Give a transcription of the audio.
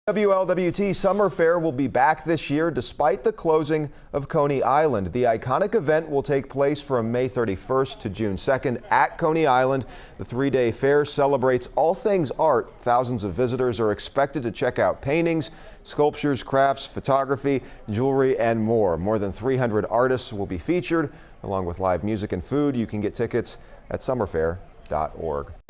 WLWT Summerfair will be back this year despite the closing of Coney Island. The iconic event will take place from May 31st to June 2nd at Coney Island. The three-day fair celebrates all things art. Thousands of visitors are expected to check out paintings, sculptures, crafts, photography, jewelry, and more. More than 300 artists will be featured, along with live music and food. You can get tickets at summerfair.org.